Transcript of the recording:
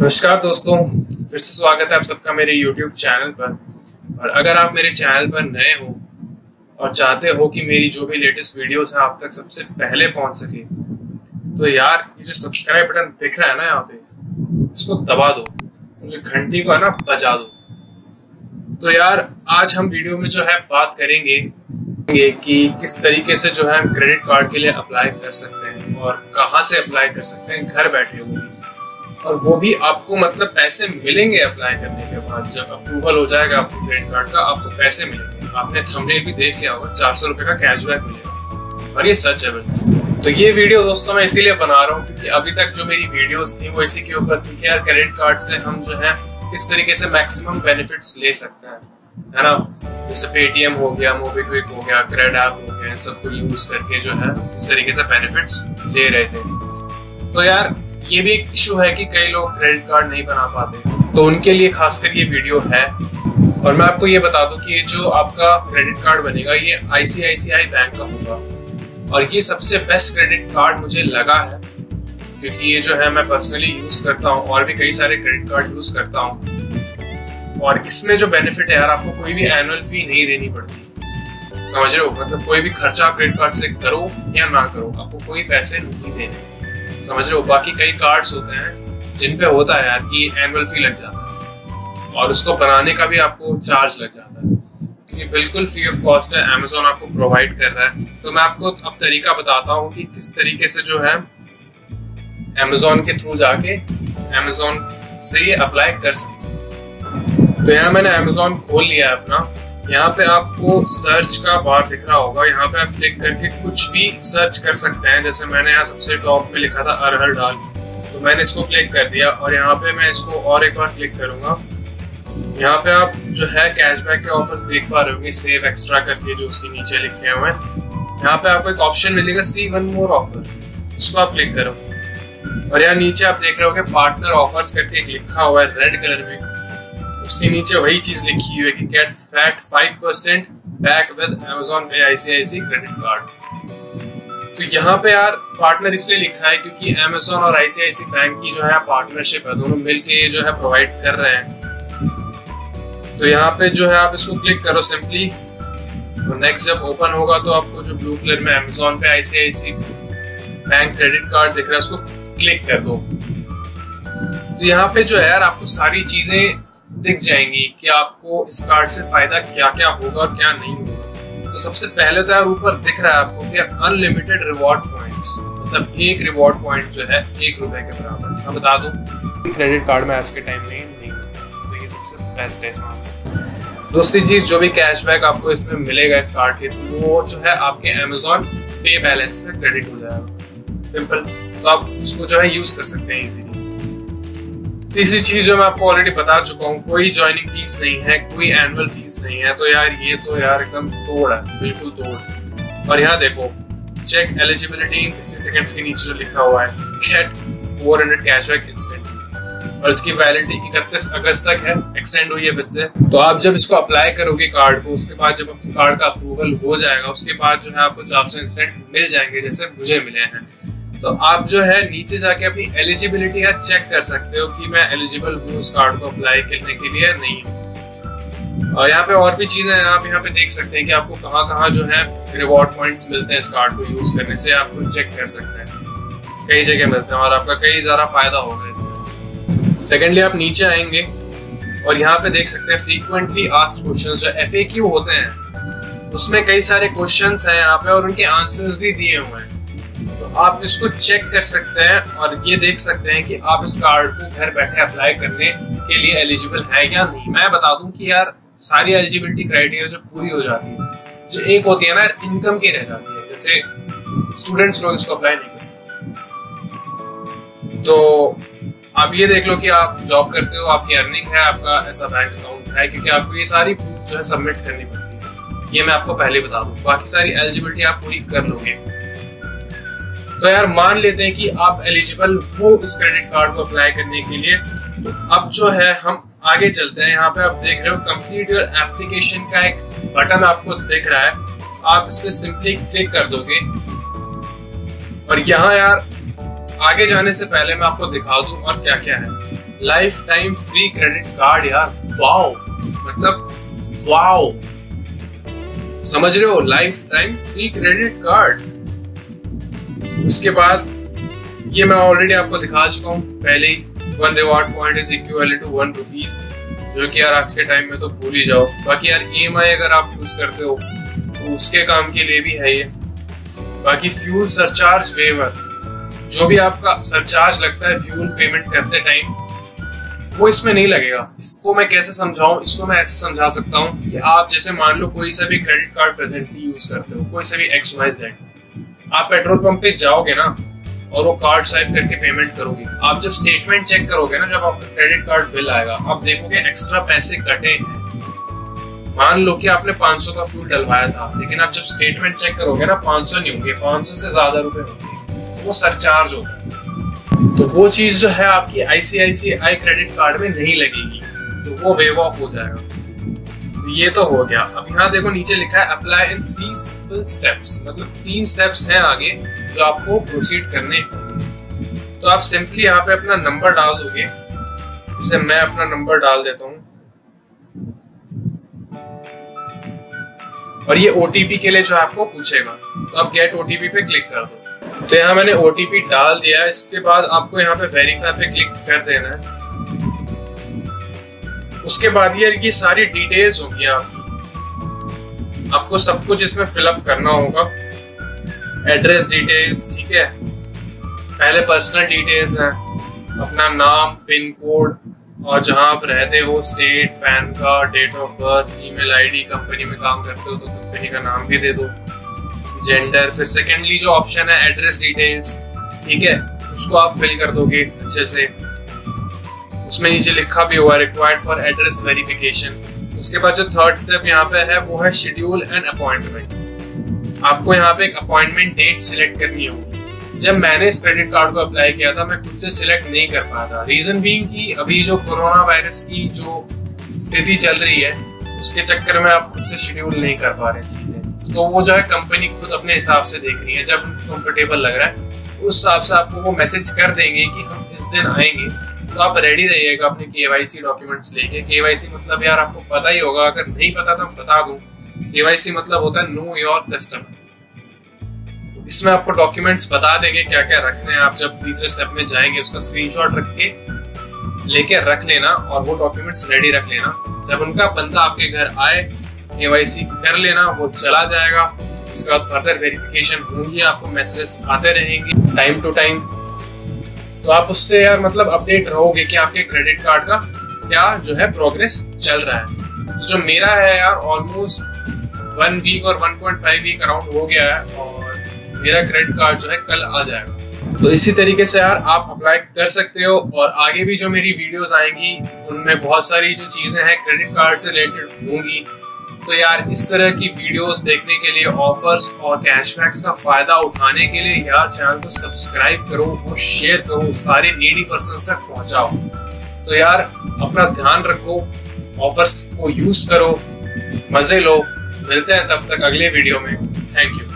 नमस्कार दोस्तों, फिर से स्वागत है आप सबका मेरे YouTube चैनल पर। और अगर आप मेरे चैनल पर नए हो और चाहते हो कि मेरी जो भी लेटेस्ट वीडियोस हैं आप तक सबसे पहले पहुंच सके, तो यार ये जो सब्सक्राइब बटन दिख रहा है ना यहाँ पे, इसको दबा दो, मुझे घंटी को है ना बजा दो। तो यार आज हम वीडियो में जो है बात करेंगे कि किस तरीके से जो है क्रेडिट कार्ड के लिए अप्लाई कर सकते हैं और कहाँ से अप्लाई कर सकते हैं घर बैठे हुए, और वो भी आपको मतलब पैसे मिलेंगे अप्लाई करने के बाद। जब अप्रूवल हो जाएगा आपको क्रेडिट कार्ड का, आपको पैसे मिलेंगे। आपने थंबनेल भी देख लिया होगा, 400 रुपए का कैशबैक मिलेगा, और ये सच है बिल्कुल। तो ये वीडियो दोस्तों मैं इसीलिए बना रहा हूँ क्योंकि अभी तक जो मेरी वीडियोस थी वो इसी के ऊपर थी कि यार क्रेडिट कार्ड से हम जो है किस तरीके से मैक्सिमम बेनिफिट्स ले सकते हैं, है ना। जैसे पेटीएम हो गया, मोबीक्विक हो गया, क्रेड ऐप हो गया, इन सबको यूज करके जो है इस तरीके से बेनिफिट्स ले रहे थे। तो यार ये भी एक इशू है कि कई लोग क्रेडिट कार्ड नहीं बना पाते, तो उनके लिए खासकर ये वीडियो है। और मैं आपको ये बता दूं कि ये जो आपका क्रेडिट कार्ड बनेगा ये ICICI बैंक का होगा, और ये सबसे बेस्ट क्रेडिट कार्ड मुझे लगा है क्योंकि ये जो है मैं पर्सनली यूज करता हूँ और भी कई सारे क्रेडिट कार्ड यूज करता हूँ। और इसमें जो बेनिफिट है यार, आपको कोई भी एनुअल फी नहीं देनी पड़ती, समझ रहे हो। मतलब कोई भी खर्चा आप क्रेडिट कार्ड से करो या ना करो, आपको कोई पैसे नहीं देने, समझ रहे हो। बाकी कई कार्ड्स होते हैं जिन पे होता है यार कि एनुअल फी लग जाता है और उसको बनाने का भी आपको चार्ज लग जाता है, क्योंकि बिल्कुल फ्री ऑफ कॉस्ट है, अमेजोन आपको प्रोवाइड कर रहा है। तो मैं आपको अब तरीका बताता हूँ कि किस तरीके से जो है अमेजोन के थ्रू जाके अमेजोन से ये अप्लाई कर सकते हैं। तो यहाँ मैंने अमेजोन खोल लिया है अपना। यहाँ पे आपको सर्च का बार दिख रहा होगा, यहाँ पे आप क्लिक करके कुछ भी सर्च कर सकते हैं। जैसे मैंने यहाँ सबसे टॉप पे लिखा था अरहर दाल, तो मैंने इसको क्लिक कर दिया और यहाँ पे मैं इसको और एक बार क्लिक करूंगा। यहाँ पे आप जो है कैशबैक के ऑफर्स देख पा रहे होंगे, सेव एक्स्ट्रा करके जो उसके नीचे लिखे हुए हैं। यहाँ पे आपको एक ऑप्शन मिलेगा सी वन मोर ऑफर, इसको आप क्लिक करो और यहाँ नीचे आप देख रहे हो कि पार्टनर ऑफर्स करके लिखा हुआ है रेड कलर में। उसके नीचे वही चीज लिखी हुई है कि get flat 5% back with Amazon pay ICICI credit card. तो यहाँ पे यार पार्टनर इसलिए लिखा है क्योंकि Amazon और ICICI बैंक की जो है पार्टनरशिप है, दोनों मिलके जो है प्रोवाइड कर रहे हैं। तो यहाँ पे जो है आप इसको क्लिक करो सिंपली, तो नेक्स्ट जब ओपन होगा तो आपको जो ब्लू कलर में Amazon pay ICICI bank credit card दिख रहा है उसको क्लिक कर दो। तो यहाँ पे जो है यार आपको सारी चीजें दिख जाएंगी कि आपको इस कार्ड से फायदा क्या क्या होगा और क्या नहीं होगा। तो सबसे पहले तो यार ऊपर दिख रहा है आपको कि अनलिमिटेड रिवॉर्ड पॉइंट्स, मतलब एक रिवॉर्ड पॉइंट जो है 1 रुपए के बराबर। मैं बता दूं क्रेडिट कार्ड में आज के टाइम में नहीं होता, तो ये सबसे बेस्ट है इसमें। दूसरी चीज जो भी कैशबैक आपको इसमें मिलेगा इस कार्ड के, वो जो है आपके Amazon पे बैलेंस में क्रेडिट हो जाएगा, सिंपल। तो आप उसको जो है यूज कर सकते हैं इजीली। तीसरी चीज जो मैं आपको ऑलरेडी बता चुका हूँ, कोई ज्वाइनिंग फीस नहीं है, कोई एनुअल फीस नहीं है। तो यार ये तो यार एकदम तोड़ है, बिल्कुल तोड़। और यहाँ देखो चेक एलिजिबिलिटी इन 60 सेकंड्स के नीचे जो लिखा हुआ है गेट 400 कैशबैक इंस्टेंट, और इसकी वैलिडिटी 31 अगस्त तक है, एक्सटेंड हुई है फिर से। तो आप जब इसको अप्लाई करोगे कार्ड को, उसके बाद जब आपको कार्ड का अप्रूवल हो जाएगा उसके बाद जो है आपको 400 इंस्टेंट मिल जाएंगे, जैसे मुझे मिले हैं। तो आप जो है नीचे जाके अपनी एलिजिबिलिटी का चेक कर सकते हो कि मैं एलिजिबल हूँ उस कार्ड को अप्लाई करने के लिए नहीं हूँ। और यहाँ पे और भी चीजें हैं, आप यहाँ पे देख सकते हैं कि आपको कहाँ कहाँ जो है रिवॉर्ड पॉइंट्स मिलते हैं इस कार्ड को यूज करने से, आपको चेक कर सकते हैं। कई जगह मिलते हैं और आपका कई ज्यादा फायदा होगा इसमें। सेकेंडली आप नीचे आएंगे और यहाँ पे देख सकते हैं फ्रीक्वेंटली आस्क्ड क्वेश्चंस, जो FAQ होते हैं उसमें कई सारे क्वेश्चंस हैं यहाँ पे और उनके आंसर्स भी दिए हुए हैं। आप इसको चेक कर सकते हैं और ये देख सकते हैं कि आप इस कार्ड को घर बैठे अप्लाई करने के लिए एलिजिबल है या नहीं। मैं बता दूं कि यार सारी एलिजिबिलिटी क्राइटेरिया जो पूरी हो जाती है, जो एक होती है ना इनकम की रह जाती है, जैसे स्टूडेंट्स लोग इसको अप्लाई नहीं कर सकते। तो आप ये देख लो कि आप जॉब करते हो, आपकी अर्निंग है, आपका ऐसा बैंक अकाउंट है, क्योंकि आपको ये सारी प्रूफ जो है सबमिट करनी पड़ती है। ये मैं आपको पहले बता दूं, बाकी सारी एलिजिबिलिटी आप पूरी कर लोगे। तो यार मान लेते हैं कि आप एलिजिबल हो इस क्रेडिट कार्ड को अप्लाई करने के लिए। तो अब जो है हम आगे चलते हैं। यहाँ पे आप देख रहे हो कंप्लीट योर एप्लीकेशन का एक बटन आपको दिख रहा है, आप इस पे सिंपली क्लिक कर दोगे। और यहाँ यार आगे जाने से पहले मैं आपको दिखा दूं और क्या क्या है। Lifetime free credit card यार, वाओ, मतलब वाओ, समझ रहे हो, lifetime free credit card. उसके बाद ये मैं ऑलरेडी आपको दिखा चुका हूँ पहले ही, 1 reward point is equal to 1 rupees, जो कि यार आज के टाइम में तो भूल ही जाओ। बाकी यार EMI अगर आप यूज करते हो तो उसके काम के लिए भी है ये। बाकी फ्यूल सरचार्ज वेवर, जो भी आपका सरचार्ज लगता है फ्यूल पेमेंट करते टाइम, वो इसमें नहीं लगेगा। इसको मैं कैसे समझाऊं, इसको मैं ऐसे समझा सकता हूं कि आप जैसे मान लो कोई सा भी क्रेडिट कार्ड प्रेजेंटली यूज करते हो, कोई सा भी XYZ, आप पेट्रोल पंप पे जाओगे ना और वो कार्ड स्वाइप करके पेमेंट करोगे, आप जब स्टेटमेंट चेक करोगे ना, जब आपका क्रेडिट कार्ड बिल आएगा, आप देखोगे एक्स्ट्रा पैसे कटे हैं। मान लो कि आपने 500 का फ्यूल डलवाया था, लेकिन आप जब स्टेटमेंट चेक करोगे ना 500 नहीं होंगे, 500 से ज्यादा रुपए होंगे, वो सरचार्ज होता है। तो वो चीज जो है आपकी ICICI क्रेडिट कार्ड में नहीं लगेगी, तो वो वेव ऑफ हो जाएगा। तो ये तो हो गया। अब यहाँ देखो नीचे लिखा है अप्लाई इन 3 सिंपल स्टेप्स, मतलब 3 स्टेप्स हैं आगे जो आपको प्रोसीड करने हैं। तो आप सिंपली यहाँ पे अपना नंबर डाल दोगे, जैसे मैं अपना नंबर डाल देता हूँ, और ये OTP के लिए जो आपको पूछेगा, तो आप गेट OTP पे क्लिक कर दो। तो यहाँ मैंने OTP डाल दिया। इसके बाद आपको यहाँ पे वेरीफाई पे क्लिक कर देना है। उसके बाद ये सारी डिटेल्स होंगी आपको सब कुछ इसमें फिलअप करना होगा। एड्रेस डिटेल्स, ठीक है, पहले पर्सनल डिटेल्स हैं, अपना नाम, पिन कोड और जहां आप रहते हो, state, PAN card, date of birth, email ID, company में काम करते हो तो कंपनी का नाम भी दे दो, जेंडर। फिर सेकेंडली जो ऑप्शन है एड्रेस डिटेल्स, ठीक है, उसको आप फिल कर दोगे अच्छे से। उसमें नीचे लिखा भी हुआ रिक्वायर्ड फॉर एड्रेस वेरिफिकेशन। उसके बाद जो थर्ड स्टेप यहाँ पे है वो है शेड्यूल एंड अपॉइंटमेंट। आपको यहाँ पे एक अपॉइंटमेंट डेट सिलेक्ट करनी होगी। जब मैंने इस क्रेडिट कार्ड को अप्लाई किया था मैं खुद से सिलेक्ट नहीं कर पाया था, रीजन बीइंग कि अभी जो कोरोना वायरस की जो स्थिति चल रही है उसके चक्कर में आप खुद से शेड्यूल नहीं कर पा रहे चीजें। तो वो जो है कंपनी खुद अपने हिसाब से देख रही है, जब कंफर्टेबल लग रहा है उस हिसाब से आपको वो मैसेज कर देंगे कि हम इस दिन आएंगे। तो आप रेडी रहिएगा अपने KYC डॉक्यूमेंट्स लेके। KYC मतलब यार आपको पता ही होगा, अगर नहीं पता तो बता दूं, KYC मतलब होता है नो योर कस्टमर। तो इसमें आपको डॉक्यूमेंट्स बता देंगे क्या क्या रखने हैं। आप जब तीसरे स्टेप में जाएंगे उसका स्क्रीनशॉट रख के लेके रख लेना और वो डॉक्यूमेंट्स रेडी रख लेना। जब उनका बंदा आपके घर आए KYC कर लेना, वो चला जाएगा। उसके बाद फर्दर वेरिफिकेशन होंगी, आपको मैसेजेस आते रहेंगे टाइम टू टाइम। तो आप उससे यार मतलब अपडेट रहोगे कि आपके क्रेडिट कार्ड का क्या जो है प्रोग्रेस चल रहा है। तो जो मेरा है यार ऑलमोस्ट 1 वीक और 1.5 वीक अराउंड हो गया है और मेरा क्रेडिट कार्ड जो है कल आ जाएगा। तो इसी तरीके से यार आप अप्लाई कर सकते हो। और आगे भी जो मेरी वीडियोस आएंगी उनमें बहुत सारी जो चीजें हैं क्रेडिट कार्ड से रिलेटेड होंगी। तो यार इस तरह की वीडियोस देखने के लिए, ऑफर्स और कैशबैक्स का फायदा उठाने के लिए यार चैनल को सब्सक्राइब करो और शेयर करो, सारे नीडी पर्सन तक पहुंचाओ। तो यार अपना ध्यान रखो, ऑफर्स को यूज करो, मजे लो। मिलते हैं तब तक अगले वीडियो में। Thank you.